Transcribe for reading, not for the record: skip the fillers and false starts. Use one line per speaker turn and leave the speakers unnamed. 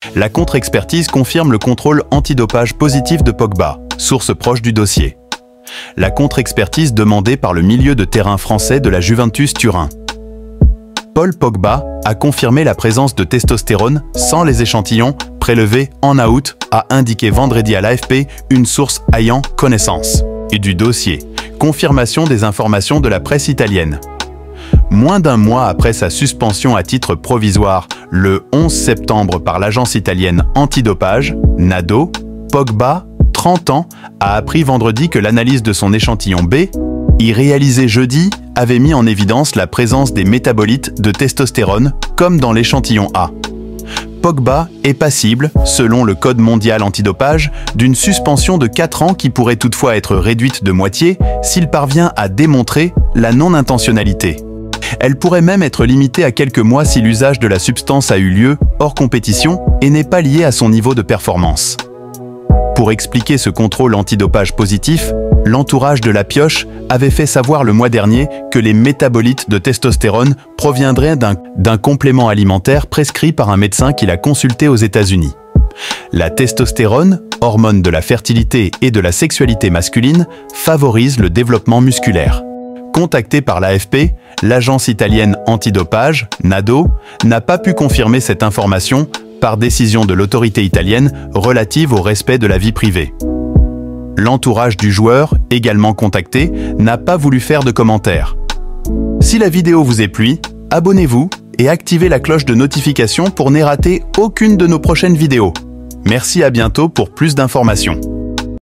La contre-expertise confirme le contrôle antidopage positif de Pogba, source proche du dossier. La contre-expertise demandée par le milieu de terrain français de la Juventus Turin. Paul Pogba a confirmé la présence de testostérone sans les échantillons prélevés en août, a indiqué vendredi à l'AFP une source ayant connaissance. Et du dossier, confirmation des informations de la presse italienne. Moins d'un mois après sa suspension à titre provisoire, le 11 septembre par l'agence italienne antidopage, NADO, Pogba, 30 ans, a appris vendredi que l'analyse de son échantillon B, réalisée jeudi, avait mis en évidence la présence des métabolites de testostérone, comme dans l'échantillon A. Pogba est passible, selon le Code mondial antidopage, d'une suspension de 4 ans qui pourrait toutefois être réduite de moitié s'il parvient à démontrer la non-intentionnalité. Elle pourrait même être limitée à quelques mois si l'usage de la substance a eu lieu hors compétition et n'est pas lié à son niveau de performance. Pour expliquer ce contrôle antidopage positif, l'entourage de la pioche avait fait savoir le mois dernier que les métabolites de testostérone proviendraient d'un complément alimentaire prescrit par un médecin qui l'a consulté aux États-Unis. La testostérone, hormone de la fertilité et de la sexualité masculine, favorise le développement musculaire. Contactée par l'AFP, l'agence italienne antidopage, NADO, n'a pas pu confirmer cette information par décision de l'autorité italienne relative au respect de la vie privée. L'entourage du joueur, également contacté, n'a pas voulu faire de commentaires. Si la vidéo vous est plu, abonnez-vous et activez la cloche de notification pour ne rater aucune de nos prochaines vidéos. Merci, à bientôt pour plus d'informations.